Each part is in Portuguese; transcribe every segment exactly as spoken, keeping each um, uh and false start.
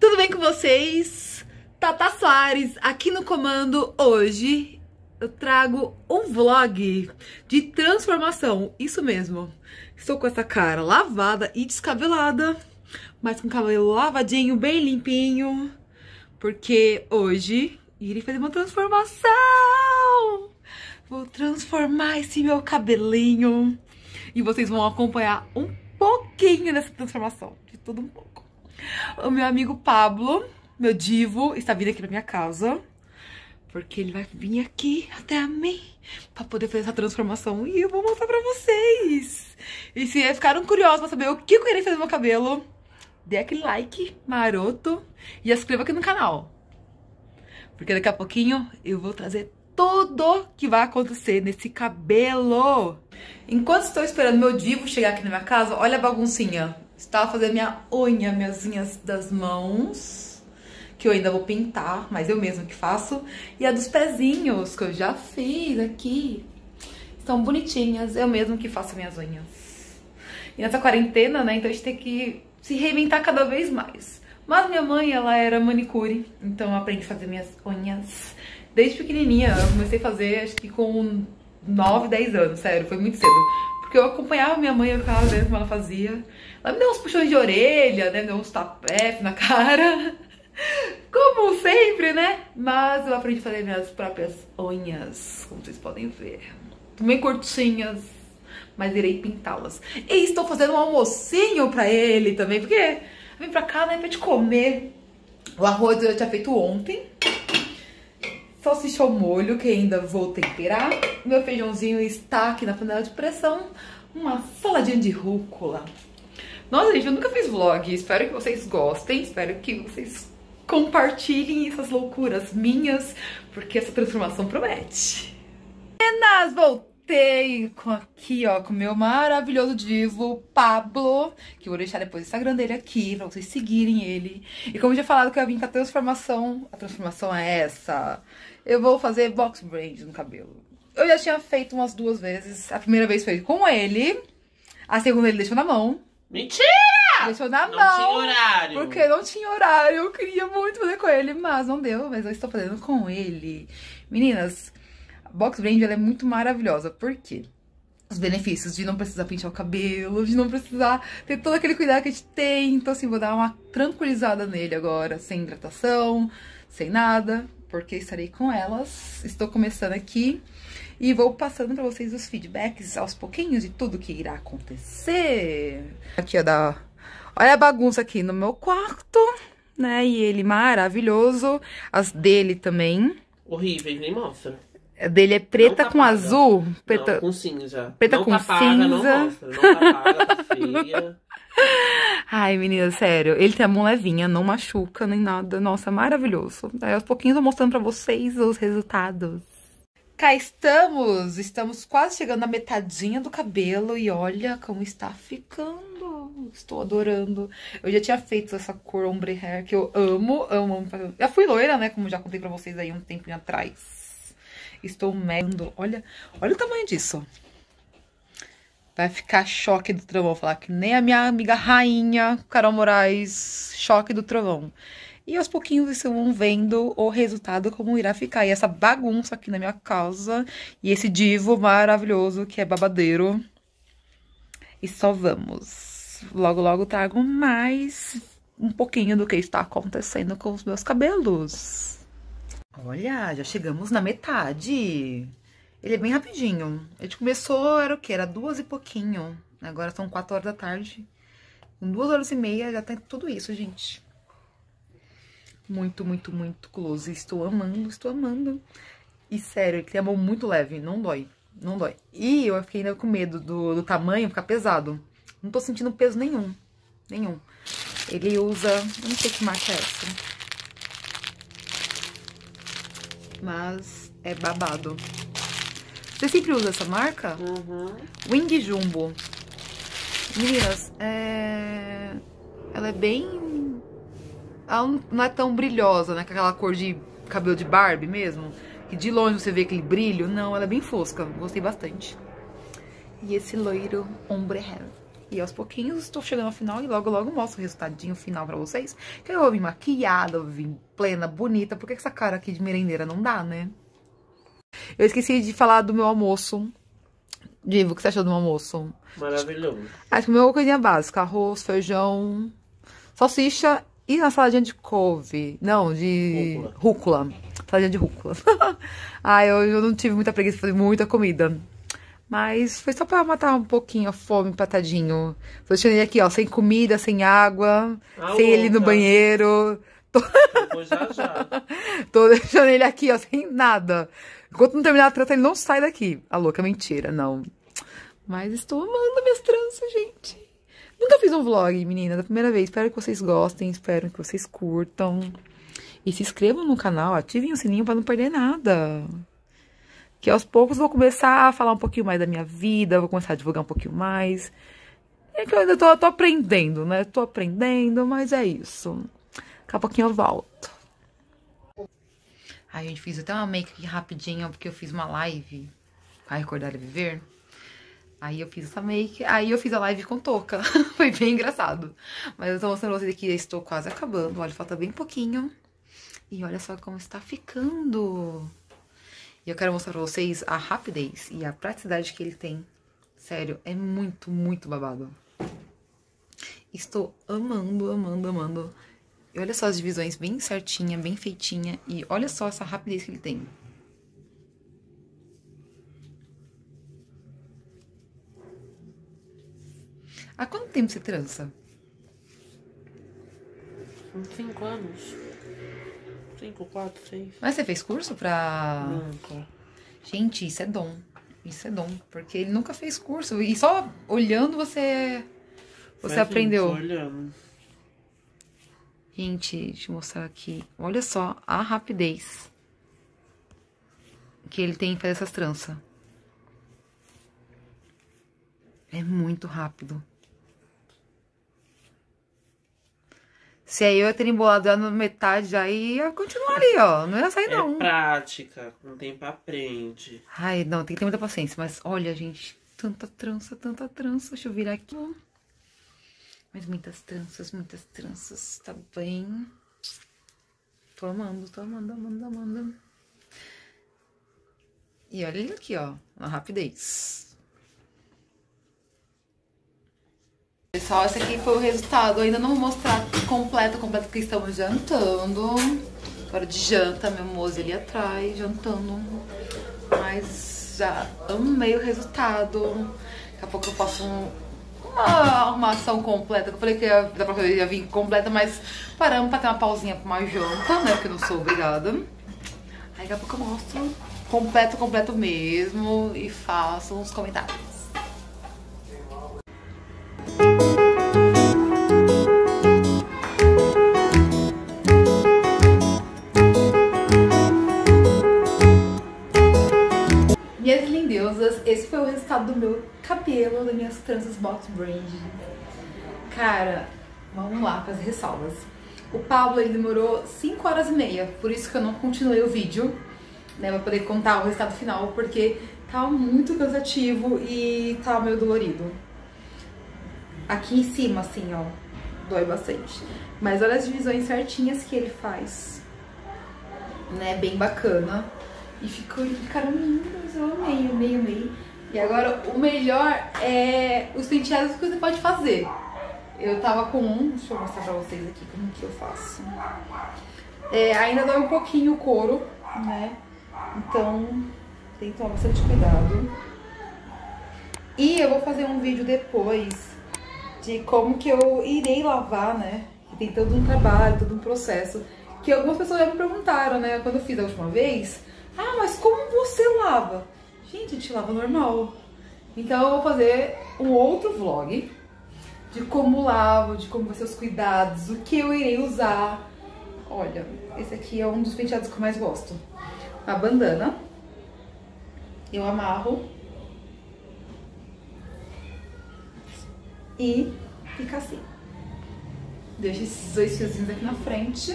tudo bem com vocês? Tata Soares aqui no comando. Hoje eu trago um vlog de transformação, isso mesmo. Estou com essa cara lavada e descabelada, mas com o cabelo lavadinho, bem limpinho, porque hoje irei fazer uma transformação. Vou transformar esse meu cabelinho e vocês vão acompanhar um pouquinho dessa transformação, de tudo um pouco. O meu amigo Pablo, meu divo, está vindo aqui pra minha casa, porque ele vai vir aqui até a mim pra poder fazer essa transformação e eu vou mostrar pra vocês. E se ficaram curiosos pra saber o que eu irei fazer no meu cabelo, dê aquele like maroto e se inscreva aqui no canal, porque daqui a pouquinho eu vou trazer tudo que vai acontecer nesse cabelo. Enquanto estou esperando meu divo chegar aqui na minha casa, olha a baguncinha. Estava fazendo minha unha, minhas unhas das mãos, que eu ainda vou pintar, mas eu mesma que faço. E a dos pezinhos, que eu já fiz aqui. Estão bonitinhas, eu mesma que faço minhas unhas. E nessa quarentena, né, então a gente tem que se reinventar cada vez mais. Mas minha mãe, ela era manicure, então eu aprendi a fazer minhas unhas desde pequenininha. Eu comecei a fazer, acho que com nove, dez anos, sério, foi muito cedo. Porque eu acompanhava minha mãe, eu ficava vendo como ela fazia. Ela me deu uns puxões de orelha, né, me deu uns tapete na cara. Como sempre, né? Mas eu aprendi a fazer minhas próprias unhas, como vocês podem ver. Bem curtinhas, mas irei pintá-las. E estou fazendo um almocinho pra ele também, porque vem pra cá, né, pra gente comer. O arroz eu já tinha feito ontem. Salsicha ao molho, que ainda vou temperar. Meu feijãozinho está aqui na panela de pressão. Uma saladinha de rúcula. Nossa, gente, eu nunca fiz vlog. Espero que vocês gostem. Espero que vocês compartilhem essas loucuras minhas, porque essa transformação promete. Meninas, voltei com aqui, ó, com o meu maravilhoso divo, Pablo, que eu vou deixar depois o Instagram dele aqui, pra vocês seguirem ele. E como eu já falado que eu vim com a transformação, a transformação é essa. Eu vou fazer box braid no cabelo. Eu já tinha feito umas duas vezes. A primeira vez foi com ele. A segunda ele deixou na mão. Mentira! Deixou na não mão. Não tinha horário. Porque não tinha horário. Eu queria muito fazer com ele, mas não deu. Mas eu estou fazendo com ele. Meninas, a box braid ela é muito maravilhosa. Por quê? Os benefícios de não precisar pintar o cabelo, de não precisar ter todo aquele cuidado que a gente tem. Então, assim, vou dar uma tranquilizada nele agora, sem hidratação, sem nada, porque estarei com elas. Estou começando aqui e vou passando pra vocês os feedbacks aos pouquinhos de tudo que irá acontecer. Aqui, ó, da... olha a bagunça aqui no meu quarto, né? E ele maravilhoso. As dele também. Horrível, nem mostra. A dele é preta com paga. azul. Preta Não, com cinza. Preta não com tá paga, cinza. Não mostra. Não tá paga, tá feia. Ai, menina, sério. Ele tem a mão levinha, não machuca nem nada. Nossa, maravilhoso. Aí aos pouquinhos eu tô mostrando pra vocês os resultados. Cá estamos. Estamos quase chegando na metadinha do cabelo. E olha como está ficando. Estou adorando. Eu já tinha feito essa cor ombre hair que eu amo, amo, amo. Já fui loira, né? Como já contei pra vocês aí um tempinho atrás. Estou mega... Olha, olha o tamanho disso. Vai ficar choque do trovão. Falar que nem a minha amiga rainha, Carol Moraes, choque do trovão. E aos pouquinhos vocês vão vendo o resultado, como irá ficar. E essa bagunça aqui na minha casa. E esse divo maravilhoso, que é babadeiro. E só vamos. Logo, logo trago mais um pouquinho do que está acontecendo com os meus cabelos. Olha, já chegamos na metade. Ele é bem rapidinho. A gente começou, era o quê? Era duas e pouquinho. Agora são quatro horas da tarde. Com duas horas e meia já tem tudo isso, gente. Muito, muito, muito close. Estou amando, estou amando. E sério, ele tem a mão muito leve, não dói. Não dói. E eu fiquei ainda com medo do, do tamanho ficar pesado. Não tô sentindo peso nenhum. Nenhum. Ele usa... Eu não sei que marca é essa. Mas é babado. Você sempre usa essa marca? Uhum. Wing Jumbo. Meninas, é... ela é bem... Ela não é tão brilhosa, né? Com aquela cor de cabelo de Barbie mesmo. Que de longe você vê aquele brilho. Não, ela é bem fosca. Gostei bastante. E esse loiro ombre hair. E aos pouquinhos estou chegando ao final e logo, logo mostro o resultadinho final pra vocês. Que eu vou vir maquiada, eu vou vir plena, bonita. Porque essa cara aqui de merendeira não dá, né? Eu esqueci de falar do meu almoço. Divo, o que você achou do meu almoço? Maravilhoso. Acho que uma coisinha básica. Arroz, feijão, salsicha e uma saladinha de couve. Não, de Rúcula. rúcula. Saladinha de rúcula. Ai, eu, eu não tive muita preguiça de fazer muita comida. Mas foi só pra matar um pouquinho a fome, empatadinho. Tô deixando ele aqui, ó, sem comida, sem água, Ah, sem ele no louca. banheiro. Tô... Eu vou já já. Tô deixando ele aqui, ó, sem nada. Enquanto não terminar a trança, ele não sai daqui. A louca, mentira, não. Mas estou amando minhas tranças, gente. Nunca fiz um vlog, menina, da primeira vez. Espero que vocês gostem, espero que vocês curtam. E se inscrevam no canal, ativem o sininho pra não perder nada. Que aos poucos vou começar a falar um pouquinho mais da minha vida, vou começar a divulgar um pouquinho mais. É que eu ainda tô, tô aprendendo, né? Tô aprendendo, mas é isso. Daqui a pouquinho eu volto. Ai, gente, fiz até uma make aqui rapidinho, porque eu fiz uma live pra Recordar e Viver. Aí eu fiz essa make, aí eu fiz a live com touca. Foi bem engraçado. Mas eu tô mostrando pra vocês aqui, estou quase acabando. Olha, falta bem pouquinho. E olha só como está ficando. E eu quero mostrar pra vocês a rapidez e a praticidade que ele tem. Sério, é muito, muito babado. Estou amando, amando, amando. E olha só as divisões bem certinha, bem feitinha. E olha só essa rapidez que ele tem. Há quanto tempo você trança? Uns cinco anos. Cinco, quatro, seis. Mas você fez curso pra... Nunca. Gente, isso é dom. Isso é dom. Porque ele nunca fez curso. E só olhando você... Você Mas, aprendeu. gente, olhando. Gente, deixa eu mostrar aqui. Olha só a rapidez que ele tem em fazer essas tranças. É muito rápido. Se aí eu ia ter embolado já na metade, já ia continuar ali, ó. Não ia sair, não. É prática, com o tempo aprende. Ai, não, tem que ter muita paciência. Mas olha, gente, tanta trança, tanta trança. Deixa eu virar aqui. Mas muitas tranças, muitas tranças. Tá bem. Tô amando, tô amando, amando, amando. E olha ele aqui, ó, na rapidez. Pessoal, esse aqui foi o resultado. Eu ainda não vou mostrar completo, completo, porque estamos jantando. Hora de janta, meu moço ali atrás, jantando. Mas já amei o resultado. Daqui a pouco eu faço um, uma arrumação completa. Eu falei que ia, da próxima vez ia vir completa, mas paramos pra ter uma pausinha pra uma janta, né? Porque eu não sou obrigada. Aí daqui a pouco eu mostro completo, completo mesmo. E faço uns comentários. Minhas lindeusas, esse foi o resultado do meu cabelo, das minhas tranças box braid. Cara, vamos lá para as ressalvas. O Pablo, ele demorou cinco horas e meia, por isso que eu não continuei o vídeo, né, pra poder contar o resultado final, porque tava muito cansativo e tava meio dolorido. Aqui em cima, assim, ó, dói bastante. Mas olha as divisões certinhas que ele faz, né, bem bacana. E ficou, ficaram lindas, eu amei, amei, amei. E agora o melhor é os penteados que você pode fazer. Eu tava com um, deixa eu mostrar pra vocês aqui como que eu faço. É, ainda dói um pouquinho o couro, né? Então tem que tomar bastante cuidado. E eu vou fazer um vídeo depois de como que eu irei lavar, né? Que tem todo um trabalho, todo um processo. Que algumas pessoas já me perguntaram, né? Quando eu fiz a última vez... Ah, mas como você lava? Gente, a gente lava normal. Então eu vou fazer um outro vlog de como lavo, de como vão ser os cuidados, o que eu irei usar. Olha, esse aqui é um dos penteados que eu mais gosto. A bandana. Eu amarro. E fica assim. Deixo esses dois fiozinhos aqui na frente.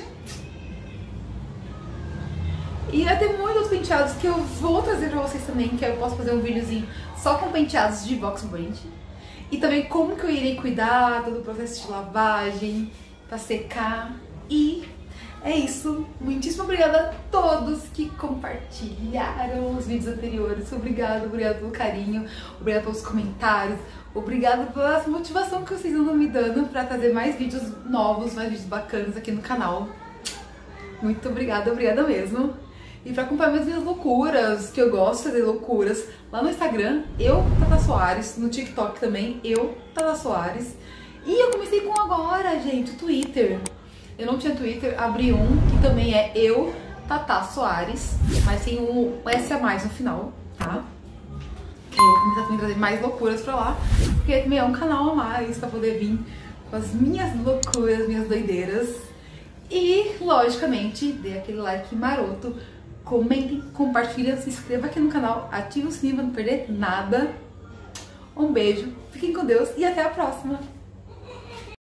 E vai ter muitos penteados que eu vou trazer pra vocês também, que eu posso fazer um videozinho só com penteados de box braid. E também como que eu irei cuidar do processo de lavagem, pra secar. E é isso. Muitíssimo obrigada a todos que compartilharam os vídeos anteriores. Obrigada, obrigada pelo carinho, obrigada pelos comentários, obrigada pela motivação que vocês andam me dando pra trazer mais vídeos novos, mais vídeos bacanas aqui no canal. Muito obrigada, obrigada mesmo. E pra acompanhar minhas minhas loucuras, que eu gosto de fazer loucuras, lá no Instagram, eu, Tata Soares, no TikTok também, eu, Tata Soares. E eu comecei com agora, gente, o Twitter. Eu não tinha Twitter, abri um, que também é eu, Tata Soares, mas tem um S a mais no final, tá? Que eu vou começar também a trazer mais loucuras pra lá, porque também é um canal a mais pra poder vir com as minhas loucuras, minhas doideiras. E, logicamente, dê aquele like maroto, comentem, compartilhem, se inscreva aqui no canal, ative o sininho pra não perder nada. Um beijo, fiquem com Deus e até a próxima!